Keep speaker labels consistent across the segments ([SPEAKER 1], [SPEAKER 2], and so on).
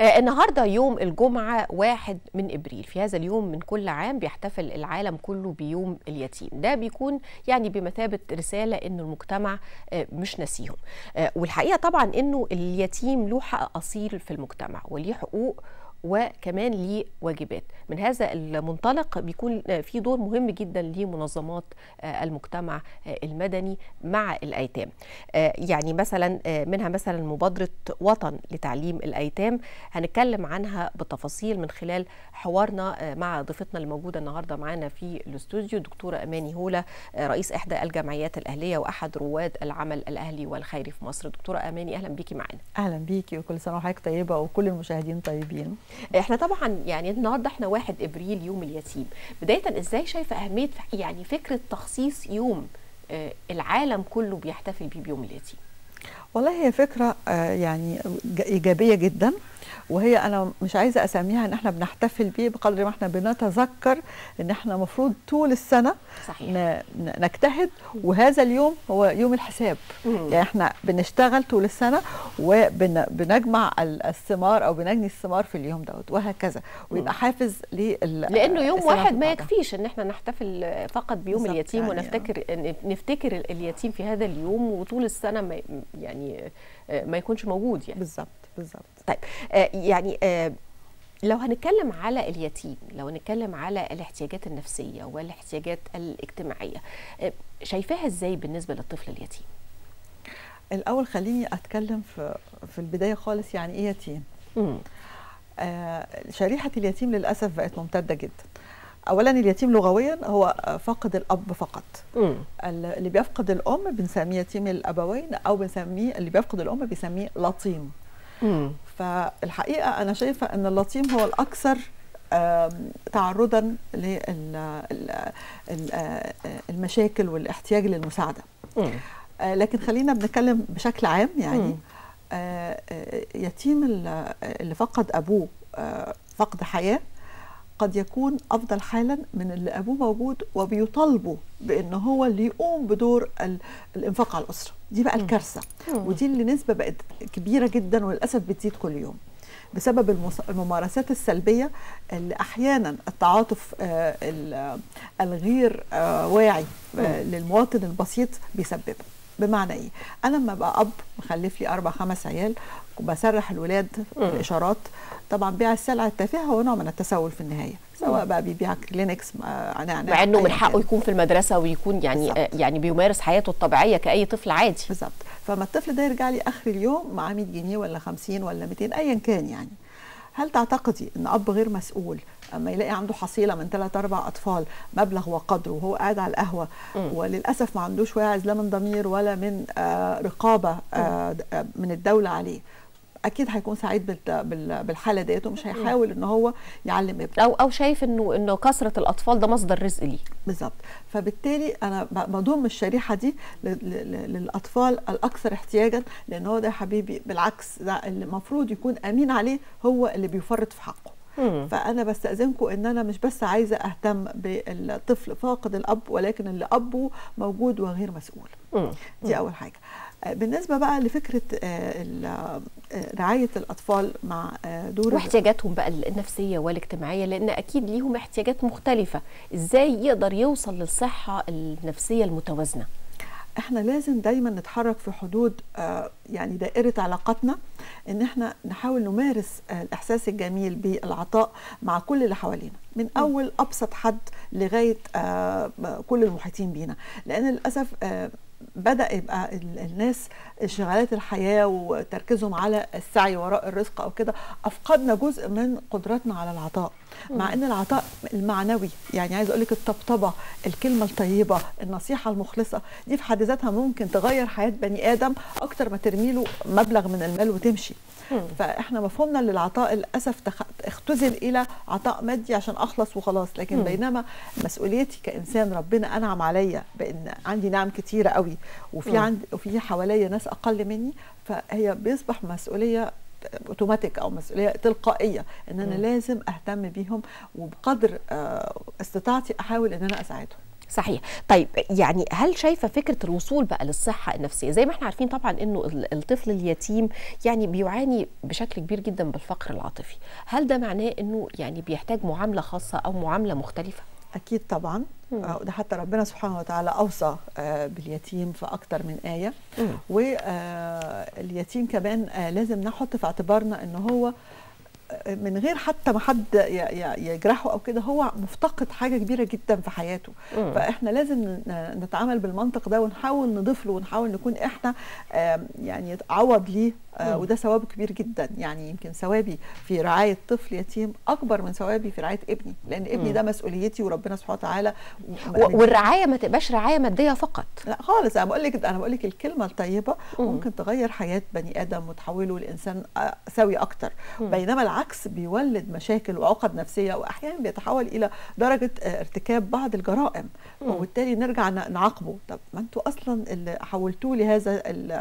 [SPEAKER 1] النهارده يوم الجمعة 1 من إبريل. في هذا اليوم من كل عام بيحتفل العالم كله بيوم اليتيم. ده بيكون يعني بمثابة رسالة إنه المجتمع مش ناسيهم. والحقيقة طبعا إنه اليتيم له حق أصيل في المجتمع وليه حقوق وكمان ليه واجبات. من هذا المنطلق بيكون في دور مهم جدا لمنظمات المجتمع المدني مع الأيتام. يعني مثلا منها مثلا مبادرة وطن لتعليم الأيتام، هنتكلم عنها بالتفاصيل من خلال حوارنا مع ضيفتنا اللي موجودة النهاردة معانا في الاستوديو، دكتورة أماني هولة، رئيس إحدى الجمعيات الأهلية وأحد رواد العمل الأهلي والخيري في مصر. دكتورة أماني أهلا بيكي معانا.
[SPEAKER 2] أهلا بيكي وكل سنة وحضرتك طيبة وكل المشاهدين طيبين.
[SPEAKER 1] احنا طبعا يعني النهارده احنا 1 ابريل يوم اليتيم. بدايه ازاي شايفه اهميه يعني فكره تخصيص يوم العالم كله بيحتفل بيه بيوم اليتيم؟
[SPEAKER 2] والله هي فكرة يعني إيجابية جدا، وهي أنا مش عايزة أسميها إن إحنا بنحتفل بيه بقدر ما إحنا بنتذكر إن إحنا مفروض طول السنة صحيح نجتهد، وهذا اليوم هو يوم الحساب. يعني إحنا بنشتغل طول السنة وبنجمع الثمار أو بنجني الثمار في اليوم دوت وهكذا، ويبقى حافز
[SPEAKER 1] لأنه يوم واحد ما يكفيش إن إحنا نحتفل فقط بيوم اليتيم ونفتكر اليتيم في هذا اليوم وطول السنة ما يكونش موجود يعني.
[SPEAKER 2] بالظبط.
[SPEAKER 1] طيب يعني لو هنتكلم على اليتيم، لو هنتكلم على الاحتياجات النفسية والاحتياجات الاجتماعية، شايفاها ازاي بالنسبة للطفل اليتيم؟
[SPEAKER 2] الأول خليني أتكلم في البداية خالص يعني إيه يتيم؟ شريحة اليتيم للأسف بقت ممتدة جدا. اولا اليتيم لغويا هو فاقد الاب فقط. اللي بيفقد الام بنسميه يتيم الابوين، او بنسميه اللي بيفقد الام بنسميه لطيم. فالحقيقه انا شايفه ان اللطيم هو الاكثر تعرضا للمشاكل والاحتياج للمساعده. لكن خلينا بنتكلم بشكل عام. يعني يتيم اللي فقد ابوه فقد حياه قد يكون أفضل حالا من اللي أبوه موجود وبيطالبوا بأن هو اللي يقوم بدور الإنفاق على الأسرة. دي بقى الكارثة، ودي اللي نسبة بقت كبيرة جدا وللأسف بتزيد كل يوم بسبب الممارسات السلبية اللي أحيانا التعاطف الغير واعي للمواطن البسيط بيسببه. بمعنى ايه؟ انا لما ابقى اب مخلف لي 4 5 عيال وبسرح الولاد بالاشارات، طبعا بيع السلع التافهه هو نوع من التسول في النهايه، سواء بقى بيبيع كلينكس
[SPEAKER 1] مع انه من حقه يكون في المدرسه ويكون يعني بيمارس حياته الطبيعيه كاي طفل عادي.
[SPEAKER 2] بالظبط. فما الطفل ده يرجع لي اخر اليوم معاه 100 جنيه ولا 50 ولا 200 ايا كان، يعني هل تعتقدي ان اب غير مسؤول اما يلاقي عنده حصيله من 3 4 اطفال مبلغ وقدره وهو قاعد على القهوه وللاسف ما عندوش واعظ لا من ضمير ولا من رقابه من الدوله عليه، اكيد هيكون سعيد بالحاله ديت ومش هيحاول ان هو يعلم ابنه
[SPEAKER 1] او شايف انه كثره الاطفال ده مصدر رزق ليه.
[SPEAKER 2] بالظبط. فبالتالي انا بضم الشريحه دي للاطفال الاكثر احتياجا، لان هو ده يا حبيبي بالعكس ده اللي المفروض يكون امين عليه، هو اللي بيفرط في حقه. فأنا بستأذنكم إن أنا مش بس عايزة أهتم بالطفل فاقد الأب، ولكن اللي أبوه موجود وغير مسؤول. دي أول حاجة. بالنسبة بقى لفكرة رعاية الأطفال مع دور
[SPEAKER 1] واحتياجاتهم بقى النفسية والاجتماعية، لأن أكيد ليهم احتياجات مختلفة، إزاي يقدر يوصل للصحة النفسية المتوازنة؟
[SPEAKER 2] احنا لازم دايما نتحرك في حدود يعني دائرة علاقاتنا، ان احنا نحاول نمارس الاحساس الجميل بالعطاء مع كل اللي حوالينا، من اول ابسط حد لغاية كل المحيطين بينا، لان للأسف بدأ يبقى الناس انشغالات الحياة وتركيزهم على السعي وراء الرزق أو كده، أفقدنا جزء من قدرتنا على العطاء. مع أن العطاء المعنوي، يعني عايز أقولك الطبطبة، الكلمة الطيبة، النصيحة المخلصة، دي في حد ذاتها ممكن تغير حياة بني آدم أكتر ما ترميله مبلغ من المال وتمشي. فاحنا مفهومنا للعطاء للاسف اختزل الى عطاء مادي عشان اخلص وخلاص، لكن بينما مسؤوليتي كانسان ربنا انعم عليا بان عندي نعم كتيره قوي، وفي حواليا ناس اقل مني، فهي بيصبح مسؤوليه اوتوماتيك او مسؤوليه تلقائيه ان انا لازم اهتم بيهم، وبقدر استطاعتي احاول ان انا اساعدهم.
[SPEAKER 1] صحيح. طيب يعني هل شايفه فكره الوصول بقى للصحه النفسيه، زي ما احنا عارفين طبعا انه الطفل اليتيم يعني بيعاني بشكل كبير جدا بالفقر العاطفي، هل ده معناه انه يعني بيحتاج معامله خاصه او معامله مختلفه؟
[SPEAKER 2] أكيد طبعا. وده حتى ربنا سبحانه وتعالى أوصى باليتيم في أكتر من آية. واليتيم كمان لازم نحط في اعتبارنا أنه هو من غير حتى ما حد يجرحه او كده، هو مفتقد حاجه كبيره جدا في حياته. فاحنا لازم نتعامل بالمنطق ده، ونحاول نضيف له، ونحاول نكون احنا يعني عوض ليه. وده ثواب كبير جدا. يعني يمكن ثوابي في رعايه طفل يتيم اكبر من ثوابي في رعايه ابني، لان ابني ده مسؤوليتي وربنا سبحانه وتعالى.
[SPEAKER 1] والرعايه ما تبقاش رعايه ماديه فقط،
[SPEAKER 2] لا خالص. انا بقول لك الكلمه الطيبه ممكن تغير حياه بني ادم وتحوله لانسان سوي اكتر. بينما العكس بيولد مشاكل وعقد نفسيه، واحيانا بيتحول الى درجه ارتكاب بعض الجرائم، وبالتالي نرجع نعاقبه. طب ما انتوا اصلا اللي حولتوه لهذا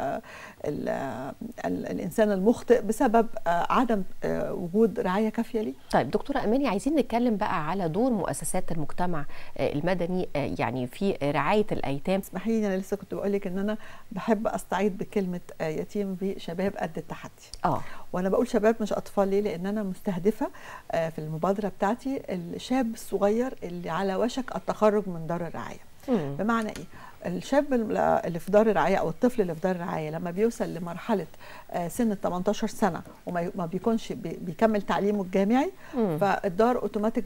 [SPEAKER 2] الانسان المخطئ بسبب عدم وجود رعايه كافيه ليه.
[SPEAKER 1] طيب دكتوره اماني، عايزين نتكلم بقى على دور مؤسسات المجتمع المدني يعني في رعايه الايتام.
[SPEAKER 2] اسمحي لي، انا لسه كنت بقول لك ان انا بحب استعيد بكلمه يتيم بشباب قد التحدي. وانا بقول شباب مش اطفال. ليه؟ لان انا مستهدفه في المبادره بتاعتي الشاب الصغير اللي على وشك التخرج من دار الرعايه. بمعنى ايه؟ الشاب اللي في دار الرعايه او الطفل اللي في دار الرعايه لما بيوصل لمرحله سن 18 سنه وما بيكونش بيكمل تعليمه الجامعي، فالدار اوتوماتيك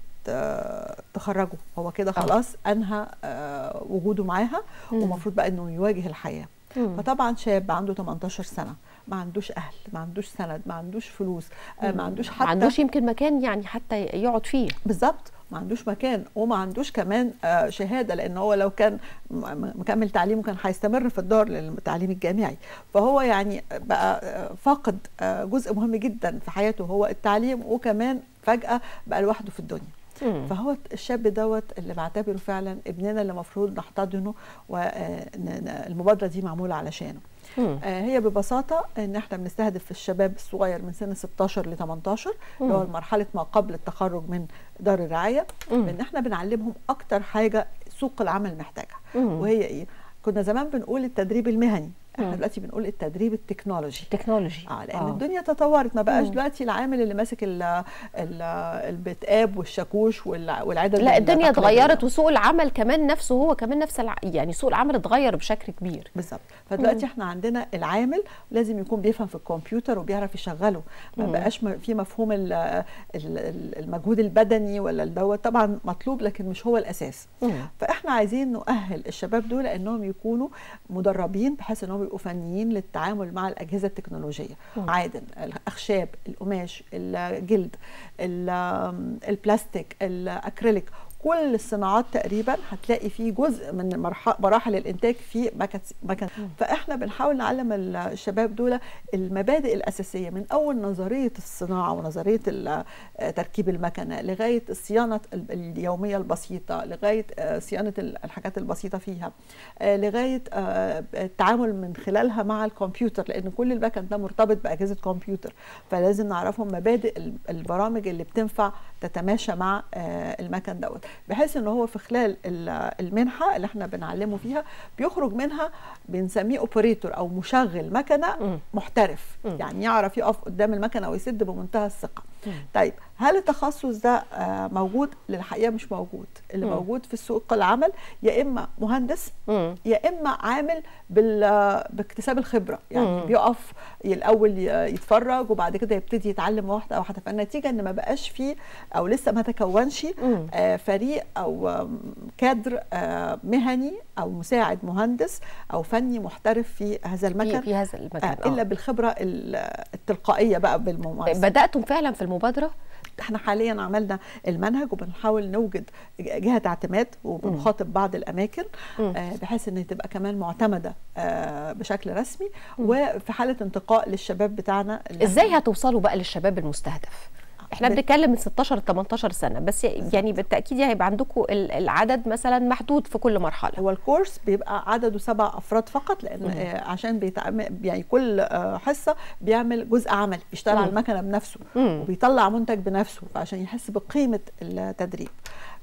[SPEAKER 2] تخرجه. هو كده خلاص انهى وجوده معاها، ومفروض بقى انه يواجه الحياه. فطبعا شاب عنده 18 سنه ما عندوش اهل، ما عندوش سند، ما عندوش فلوس، ما عندوش حتى،
[SPEAKER 1] ما عندوش يمكن مكان يعني حتى يقعد فيه.
[SPEAKER 2] بالظبط، ما عندوش مكان، وما عندوش كمان شهاده، لان هو لو كان مكمل تعليمه كان هيستمر في الدار للتعليم الجامعي. فهو يعني بقى فاقد جزء مهم جدا في حياته، هو التعليم، وكمان فجاه بقى لوحده في الدنيا. فهو الشاب دوت اللي بعتبره فعلا ابننا اللي المفروض نحتضنه، والمبادره دي معموله علشانه. هي ببساطه ان احنا بنستهدف الشباب الصغير من سن 16 ل 18 اللي هو مرحله ما قبل التخرج من دار الرعايه، ان احنا بنعلمهم اكتر حاجه سوق العمل محتاجها. وهي ايه؟ كنا زمان بنقول التدريب المهني، احنا دلوقتي بنقول التدريب التكنولوجي. لان الدنيا تطورت، ما بقاش دلوقتي العامل اللي ماسك البتقاب والشاكوش والعدد.
[SPEAKER 1] لا، الدنيا اتغيرت، وسوق العمل كمان نفسه هو كمان نفس يعني سوق العمل اتغير بشكل كبير.
[SPEAKER 2] بالظبط. فدلوقتي احنا عندنا العامل لازم يكون بيفهم في الكمبيوتر وبيعرف يشغله، ما بقاش في مفهوم المجهود البدني ولا دوت، طبعا مطلوب لكن مش هو الاساس. فاحنا عايزين نؤهل الشباب دول انهم يكونوا مدربين، بحيث انهم يبقوا فنيين للتعامل مع الاجهزه التكنولوجيه. عادن، الاخشاب، القماش، الجلد، البلاستيك، الاكريليك، كل الصناعات تقريبا هتلاقي فيه جزء من مراحل الانتاج في مكن. فاحنا بنحاول نعلم الشباب دول المبادئ الاساسيه، من اول نظريه الصناعه ونظريه تركيب المكنه، لغايه الصيانه اليوميه البسيطه، لغايه صيانه الحاجات البسيطه فيها، لغايه التعامل من خلالها مع الكمبيوتر، لان كل المكن ده مرتبط باجهزه كمبيوتر. فلازم نعرفهم مبادئ البرامج اللي بتنفع تتماشى مع المكن دوت، بحيث ان هو في خلال المنحه اللي احنا بنعلمه فيها بيخرج منها بنسميه اوبريتور او مشغل مكنه محترف. يعني يعرف يقف قدام المكنه ويسد بمنتهى الثقه. طيب هل التخصص ده موجود؟ للحقيقه مش موجود. اللي موجود في سوق العمل يا اما مهندس يا اما عامل باكتساب الخبره، يعني بيقف الاول يتفرج وبعد كده يبتدي يتعلم واحده واحده. فالنتيجه ان ما بقاش فيه او لسه ما تكونش فريق او كادر مهني او مساعد مهندس او فني محترف في هذا المكان، الا بالخبره التلقائيه بقى بالممارسه.
[SPEAKER 1] بداتم فعلا في المبادره؟
[SPEAKER 2] احنا حاليا عملنا المنهج وبنحاول نوجد جهة اعتماد وبنخاطب بعض الاماكن بحيث ان تبقى كمان معتمدة بشكل رسمي. وفي حالة انتقاء للشباب بتاعنا.
[SPEAKER 1] ازاي هتوصلوا بقى للشباب المستهدف؟ احنا بنتكلم من 16 ل 18 سنه بس، يعني بالتاكيد هيبقى عندكم العدد مثلا محدود في كل مرحله.
[SPEAKER 2] هو الكورس بيبقى عدده 7 أفراد فقط، لان عشان يعني كل حصه بيعمل جزء عملي، بيشتغل على المكنه بنفسه وبيطلع منتج بنفسه، فعشان يحس بقيمه التدريب.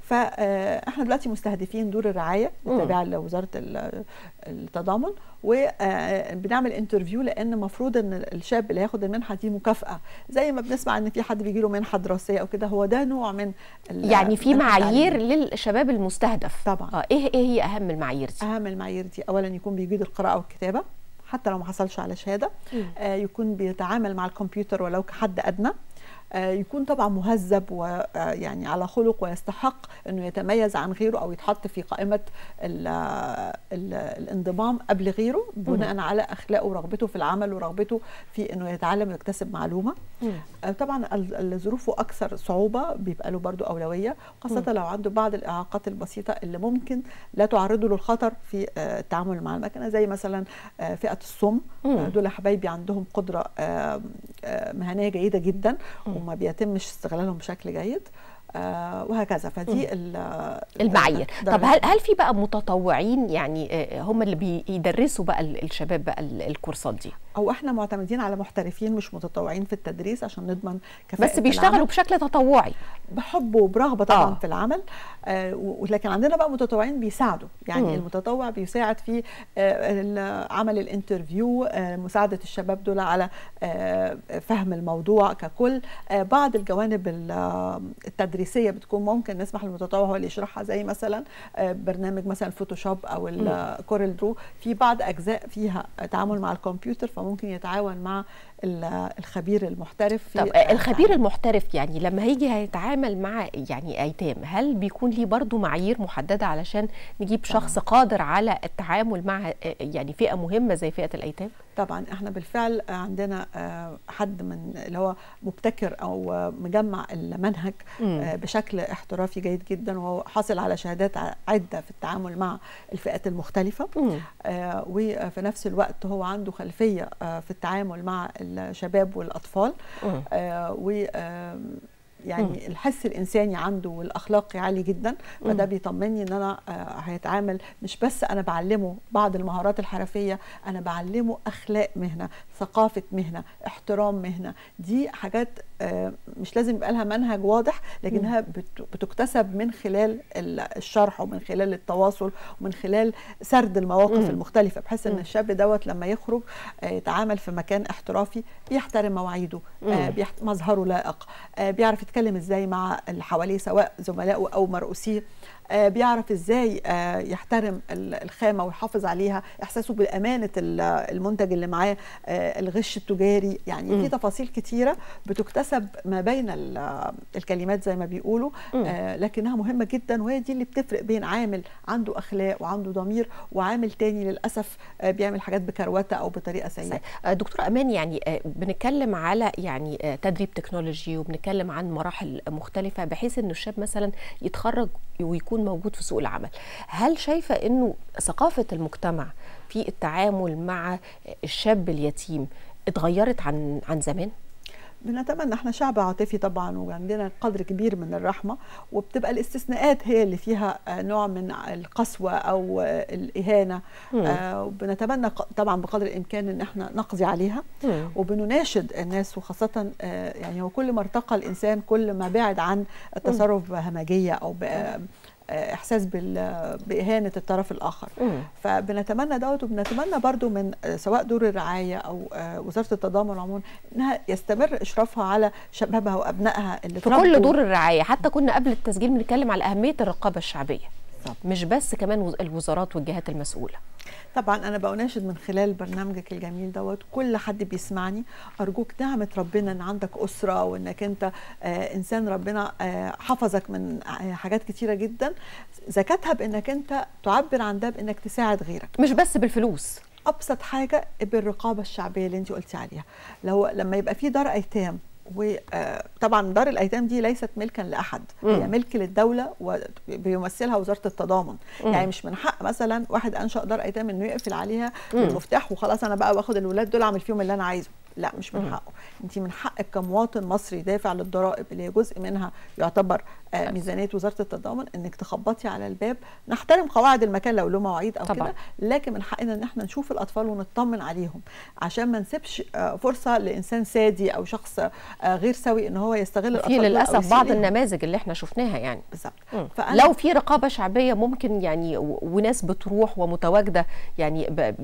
[SPEAKER 2] فاحنا دلوقتي مستهدفين دور الرعايه التابعه لوزاره التضامن، وبنعمل انترفيو، لان المفروض ان الشاب اللي هياخد المنحه دي مكافاه، زي ما بنسمع ان في حد بيجي له منحه دراسيه او كده، هو ده نوع من
[SPEAKER 1] يعني في معايير للشباب المستهدف
[SPEAKER 2] طبعا.
[SPEAKER 1] ايه هي اهم المعايير دي؟
[SPEAKER 2] اهم المعايير دي اولا يكون بيجيد القراءه والكتابه حتى لو ما حصلش على شهاده، يكون بيتعامل مع الكمبيوتر ولو كحد ادنى، يكون طبعا مهذب ويعني على خلق ويستحق انه يتميز عن غيره او يتحط في قائمه الانضمام قبل غيره بناء على اخلاقه ورغبته في العمل ورغبته في انه يتعلم ويكتسب معلومه. طبعا الظروف اكثر صعوبه بيبقى له برضو اولويه، خاصه لو عنده بعض الاعاقات البسيطه اللي ممكن لا تعرضه للخطر في التعامل مع المكنه، زي مثلا فئه الصم. دول حبايبي عندهم قدره مهنيه جيده جدا وما بيتمش استغلالهم بشكل جيد، وهكذا. فدي
[SPEAKER 1] المعايير. طب هل في بقى متطوعين يعني هم اللي بيدرسوا بقى الشباب بقى الكورسات دي؟
[SPEAKER 2] او احنا معتمدين على محترفين مش متطوعين في التدريس عشان نضمن كفاءة
[SPEAKER 1] بس بيشتغلوا بشكل تطوعي
[SPEAKER 2] بحب وبرغبه طبعا في العمل، ولكن عندنا بقى متطوعين بيساعدوا، يعني المتطوع بيساعد في عمل الانترفيو، مساعده الشباب دول على فهم الموضوع ككل. بعض الجوانب التدريسيه بتكون ممكن نسمح للمتطوع هو اللي يشرحها، زي مثلا برنامج مثلا الفوتوشوب او الكورل درو، في بعض اجزاء فيها تعامل مع الكمبيوتر فممكن يتعاون مع الخبير المحترف في
[SPEAKER 1] طب الخبير المحترف يعني لما هيجي هيتعامل مع يعني ايتام، هل بيكون ليه برضو معايير محدده علشان نجيب شخص قادر على التعامل مع يعني فئه مهمه زي فئه الايتام؟
[SPEAKER 2] طبعا احنا بالفعل عندنا حد من اللي هو مبتكر او مجمع المنهج بشكل احترافي جيد جدا، وهو حاصل على شهادات عده في التعامل مع الفئات المختلفه، وفي نفس الوقت هو عنده خلفيه في التعامل مع الشباب والاطفال، و يعني الحس الانساني عنده والاخلاقي عالي جدا، فده بيطمني ان انا هيتعامل مش بس انا بعلمه بعض المهارات الحرفيه، انا بعلمه اخلاق مهنه، ثقافه مهنه، احترام مهنه. دي حاجات مش لازم يبقى لها منهج واضح، لكنها بتكتسب من خلال الشرح ومن خلال التواصل ومن خلال سرد المواقف المختلفه، بحيث ان الشاب دوت لما يخرج يتعامل في مكان احترافي، بيحترم مواعيده، مظهره لائق، بيعرف يتكلم ازاي مع اللي حواليه سواء زملائه او مرؤوسيه، بيعرف ازاي يحترم الخامه ويحافظ عليها، احساسه بامانه المنتج اللي معاه، الغش التجاري، يعني في تفاصيل كتيره بتكتسب ما بين الكلمات زي ما بيقولوا، لكنها مهمه جدا، وهي دي اللي بتفرق بين عامل عنده اخلاق وعنده ضمير وعامل تاني للاسف بيعمل حاجات بكروته او بطريقه سيئه.
[SPEAKER 1] دكتوره امان، يعني بنتكلم على يعني تدريب تكنولوجي وبنتكلم عن مراحل مختلفه بحيث انه الشاب مثلا يتخرج ويكون موجود في سوق العمل. هل شايفه انه ثقافه المجتمع في التعامل مع الشاب اليتيم اتغيرت عن زمان؟
[SPEAKER 2] بنتمنى، احنا شعب عاطفي طبعا وعندنا قدر كبير من الرحمه، وبتبقى الاستثناءات هي اللي فيها نوع من القسوه او الاهانه، وبنتمنى طبعا بقدر الامكان ان احنا نقضي عليها، وبنناشد الناس، وخاصه يعني هو كل ما ارتقى الانسان كل ما بعد عن التصرف بهمجيه او احساس باهانه الطرف الاخر. فبنتمنى دوت، وبنتمنى برضو من سواء دور الرعايه او وزاره التضامن عموما انها يستمر اشرافها على شبابها وابنائها اللي
[SPEAKER 1] في كل دور الرعايه. حتى كنا قبل التسجيل بنتكلم على اهميه الرقابه الشعبيه، مش بس كمان الوزارات والجهات المسؤوله.
[SPEAKER 2] طبعا انا بناشد من خلال برنامجك الجميل دوت كل حد بيسمعني، ارجوك نعمه ربنا ان عندك اسره وانك انت انسان ربنا حفظك من حاجات كتيره جدا، زكاتها بانك انت تعبر عن ده بانك تساعد غيرك،
[SPEAKER 1] مش بس بالفلوس.
[SPEAKER 2] ابسط حاجه بالرقابه الشعبيه اللي انت قلتي عليها. لما يبقى في دار ايتام، وطبعا دار الايتام دي ليست ملكا لاحد، هي ملك للدوله وبيمثلها وزاره التضامن. يعني مش من حق مثلا واحد انشا دار ايتام انه يقفل عليها بالمفتاح وخلاص انا بقى باخد الولاد دول اعمل فيهم اللي انا عايزه، لا مش من حقه. انت من حقك كمواطن مصري دافع للضرائب اللي هي جزء منها يعتبر ميزانيه وزاره التضامن انك تخبطي على الباب. نحترم قواعد المكان لو له مواعيد او كده، لكن من حقنا ان احنا نشوف الاطفال ونطمن عليهم عشان ما نسيبش فرصه لانسان سادي او شخص غير سوي ان هو يستغل الاطفال.
[SPEAKER 1] في للاسف بعض النماذج اللي احنا شفناها يعني.
[SPEAKER 2] بالظبط.
[SPEAKER 1] لو في رقابه شعبيه ممكن يعني وناس بتروح ومتواجده يعني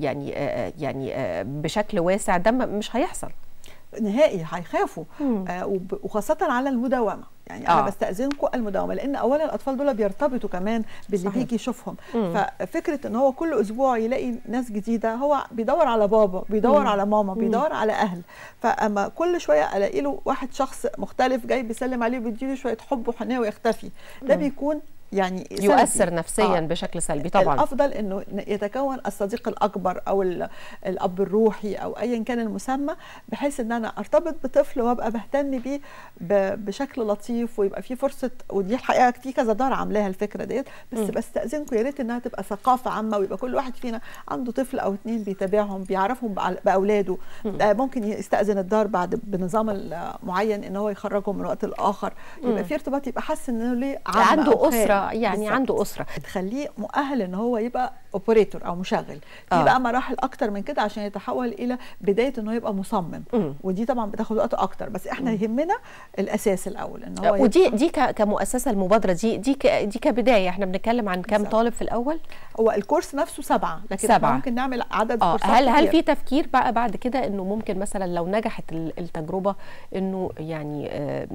[SPEAKER 1] يعني بشكل واسع، ده مش هيحصل
[SPEAKER 2] نهائي. هيخافوا وخاصه على المداومه. يعني انا بستاذنكم المداومه، لان اولا الاطفال دول بيرتبطوا كمان باللي بيجي يشوفهم. ففكره ان هو كل اسبوع يلاقي ناس جديده، هو بيدور على بابا، بيدور على ماما، بيدور على اهل. فاما كل شويه الاقي له واحد شخص مختلف جاي بيسلم عليه وبيديله شويه حب وحنيه ويختفي، ده بيكون يعني
[SPEAKER 1] يؤثر نفسيا بشكل سلبي طبعا.
[SPEAKER 2] الافضل انه يتكون الصديق الاكبر او الاب الروحي او ايا كان المسمى، بحيث ان انا ارتبط بطفل وابقى بهتم بيه بشكل لطيف، ويبقى في فرصه. ودي الحقيقه في كذا دار عاملاها الفكره ديت، بس بستاذنكم يا ريت انها تبقى ثقافه عامه، ويبقى كل واحد فينا عنده طفل او اتنين بيتابعهم، بيعرفهم باولاده. ممكن يستاذن الدار بعد بنظام معين ان هو يخرجهم من وقت لاخر، يبقى في ارتباط، يبقى حاسس انه ليه
[SPEAKER 1] عنده اسره، يعني بالزبط. عنده اسره
[SPEAKER 2] تخليه مؤهل ان هو يبقى اوبريتور او مشغل. في بقى مراحل اكتر من كده عشان يتحول الى بدايه انه يبقى مصمم، ودي طبعا بتاخد وقت اكتر، بس احنا يهمنا الاساس الاول ان هو
[SPEAKER 1] ودي كمؤسسه المبادره دي كبدايه. احنا بنتكلم عن كام طالب في الاول؟
[SPEAKER 2] هو الكورس نفسه 7، لكن 7. ممكن نعمل عدد كورسات
[SPEAKER 1] هل في تفكير بقى بعد كده انه ممكن مثلا لو نجحت التجربه انه يعني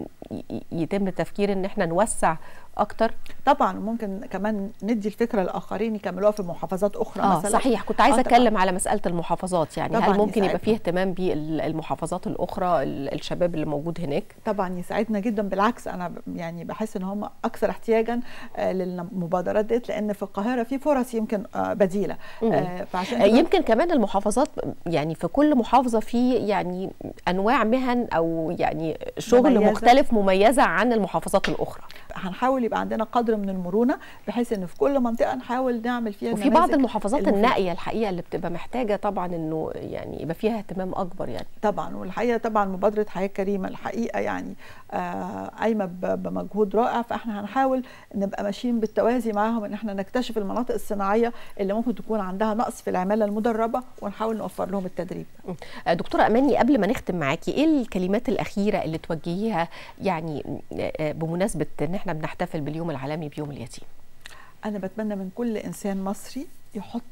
[SPEAKER 1] يتم التفكير ان احنا نوسع اكتر؟
[SPEAKER 2] طبعا ممكن كمان ندي الفكره لاخرين يكملوها في محافظات اخرى مثلا.
[SPEAKER 1] صحيح، كنت عايزه اتكلم على مساله المحافظات. يعني هل ممكن يبقى فيه اهتمام بالمحافظات الاخرى، الشباب اللي موجود هناك؟
[SPEAKER 2] طبعا يساعدنا جدا، بالعكس انا يعني بحس ان هم اكثر احتياجا للمبادرات ديت، لان في القاهره في فرص يمكن بديله.
[SPEAKER 1] فعشان يمكن كمان المحافظات، يعني في كل محافظه في يعني انواع مهن او يعني شغل مختلف مميزه عن المحافظات الاخرى.
[SPEAKER 2] هنحاول يبقى عندنا قدر من المرونه، بحيث ان في كل منطقه نحاول نعمل فيها
[SPEAKER 1] وفي بعض المحافظات النائيه الحقيقه اللي بتبقى محتاجه طبعا انه يعني يبقى فيها اهتمام اكبر يعني.
[SPEAKER 2] طبعا، والحقيقه طبعا مبادره حياه كريمه الحقيقه يعني قايمه بمجهود رائع، فاحنا هنحاول نبقى ماشيين بالتوازي معاهم، ان احنا نكتشف المناطق الصناعيه اللي ممكن تكون عندها نقص في العماله المدربه، ونحاول نوفر لهم التدريب.
[SPEAKER 1] دكتوره اماني، قبل ما نختم معاكي، ايه الكلمات الاخيره اللي توجهيها يعني بمناسبه ان احنا بنحتفل باليوم العالمي بيوم اليتيم؟
[SPEAKER 2] أنا بتمنى من كل إنسان مصري يحط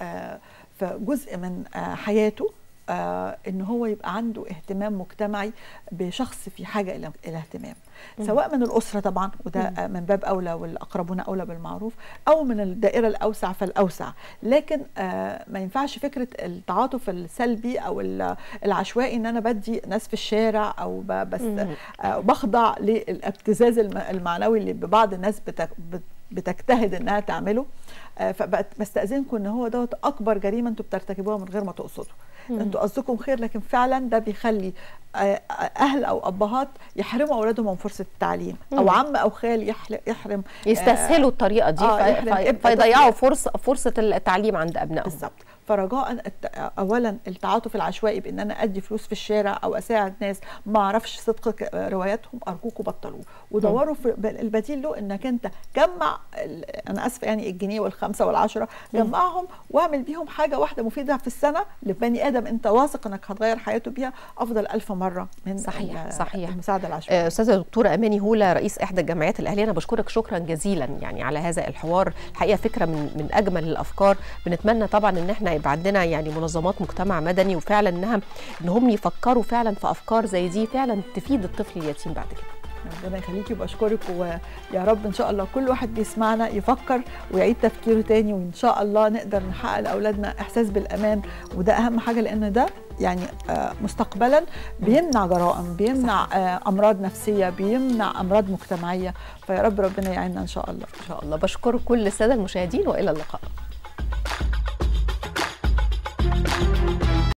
[SPEAKER 2] في جزء من حياته إن هو يبقى عنده اهتمام مجتمعي بشخص في حاجة إلى اهتمام، سواء من الأسرة طبعا، وده من باب أولى، والأقربون أولى بالمعروف، أو من الدائرة الأوسع فالأوسع. لكن ما ينفعش فكرة التعاطف السلبي أو العشوائي، إن أنا بدي ناس في الشارع أو بس بخضع للابتزاز المعنوي اللي ببعض الناس بتجتهد انها تعمله. فبستأذنكم ان هو دوت اكبر جريمه انتوا بترتكبوها من غير ما تقصدوا. انتوا قصدكم خير، لكن فعلا ده بيخلي اهل او ابهات يحرموا اولادهم من فرصه التعليم، او عم او خال يحرم،
[SPEAKER 1] يستسهلوا الطريقه دي فيضيعوا فرصه التعليم عند ابنائهم.
[SPEAKER 2] بالظبط. فرجاء اولا التعاطف العشوائي بان انا ادي فلوس في الشارع او اساعد ناس ما اعرفش صدق رواياتهم، ارجوكم بطلوه، ودوروا في البديل له، انك انت جمع انا اسفه يعني الجنيه والخمسه والعشره، جمعهم واعمل بيهم حاجه واحده مفيده في السنه لبني ادم انت واثق انك هتغير حياته بيها افضل 1000 مره من
[SPEAKER 1] صحيح
[SPEAKER 2] المساعده العشوائيه.
[SPEAKER 1] استاذه دكتوره اماني هوله، رئيس احدى الجمعيات الاهليه، انا بشكرك شكرا جزيلا يعني على هذا الحوار. الحقيقه فكره من اجمل الافكار. بنتمنى طبعا ان احنا يبقى عندنا يعني منظمات مجتمع مدني، وفعلا ان هم يفكروا فعلا في افكار زي دي فعلا تفيد الطفل اليتيم بعد كده.
[SPEAKER 2] ربنا يخليكي، وبشكرك، ويا رب ان شاء الله كل واحد بيسمعنا يفكر ويعيد تفكيره تاني، وان شاء الله نقدر نحقق لاولادنا احساس بالامان، وده اهم حاجه، لان ده يعني مستقبلا بيمنع جرائم، بيمنع امراض نفسيه، بيمنع امراض مجتمعيه. فيا رب ربنا يعيننا ان شاء الله.
[SPEAKER 1] ان شاء الله. بشكر كل الساده المشاهدين، والى اللقاء.